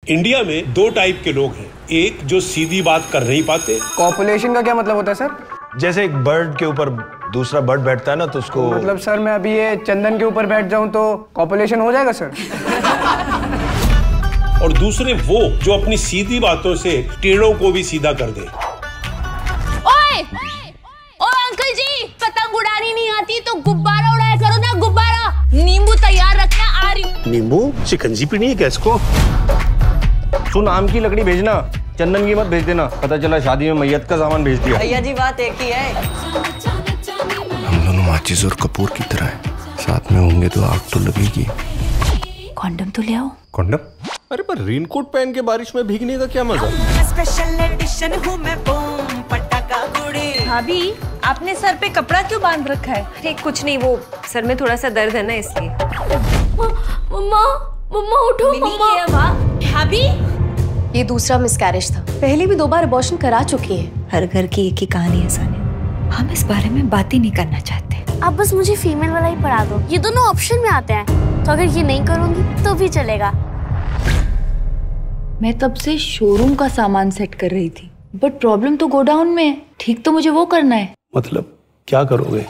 India में 2 type के लोग हैं, एक जो सीधी बात कर नहीं पाते। कॉपुलेशन का क्या मतलब होता है सर? जैसे एक बर्ड के ऊपर दूसरा बर्ड बैठता है ना, तो उसको मतलब सर मैं अभी ये चंदन के ऊपर बैठ जाऊं तो कॉपुलेशन हो जाएगा सर? और दूसरे वो जो अपनी सीधी बातों से टेढ़ों को भी सीधा कर दे। ओए अंकल जी, पतंग उड़ानी नहीं आती तो गुब्बारा उड़ाया करो ना, गुब्बारा। नींबू तैयार रखना, आ रही। नींबू शिकंजी पीनी है क्या इसको? सुन, आम की लकड़ी भेजना, चंदन की मत भेज देना। पता चला शादी में मैयत का सामान भेज दिया। भैया जी बात एक ही है। हम दोनों माचिस और कपूर की तरह हैं, साथ में होंगे तो आग तो लगेगी। कॉन्डम तो ले आओ। कॉन्डम? अरे पर रेनकोट पहन के बारिश में भीगने का क्या मजा? स्पेशल एडिशन हूँ मैं, बूम पटाखा गुड़ी। भाभी, आपने सर पे कपड़ा क्यों बांध रखा है? अरे कुछ नहीं, वो सर में थोड़ा सा दर्द है ना, इसलिए। मम्मा मम्मा उठो मम्मा। भाभी, ये दूसरा मिसकैरेज था, पहले भी 2 बार अबॉर्शन करा चुकी है। हर घर की एक ही कहानी है सानिया, हम इस बारे में बात ही नहीं करना चाहते। अब बस मुझे फीमेल वाला ही पढ़ा दो, ये दोनों ऑप्शन में आते हैं, तो अगर ये नहीं करूंगी तो भी चलेगा। मैं तब से शोरूम का सामान सेट कर रही थी, बट प्रॉब्लम तो गोडाउन में है। ठीक तो मुझे वो करना है। मतलब क्या करोगे?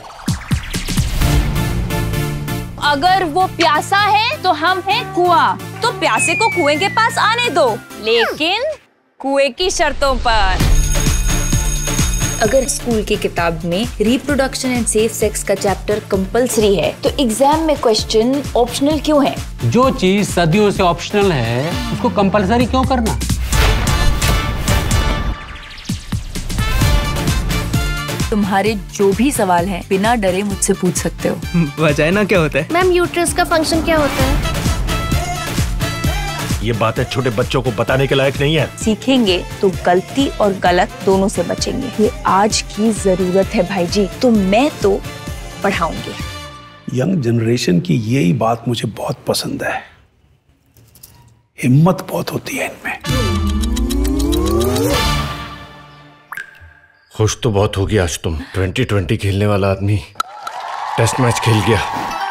अगर वो प्यासा है तो हम हैं कुआं, तो प्यासे को कुएं के पास आने दो, लेकिन कुएं की शर्तों पर। अगर स्कूल की किताब में रिप्रोडक्शन एंड सेफ सेक्स का चैप्टर कंपलसरी है, तो एग्जाम में क्वेश्चन ऑप्शनल क्यों है? जो चीज सदियों से ऑप्शनल है उसको कंपलसरी क्यों करना? तुम्हारे जो भी सवाल हैं बिना डरे मुझसे पूछ सकते हो। वजाइना क्या होता है? मैम यूट्रस का फंक्शन क्या होता है? ये बातें छोटे बच्चों को बताने के लायक नहीं है। सीखेंगे तो गलती और गलत दोनों से बचेंगे, ये आज की जरूरत है भाई जी। तो मैं तो पढ़ाऊंगी। यंग जनरेशन की यही बात मुझे बहुत पसंद है, हिम्मत बहुत होती है इनमें। खुश तो बहुत होगी आज तुम। 2020 खेलने वाला आदमी टेस्ट मैच खेल गया।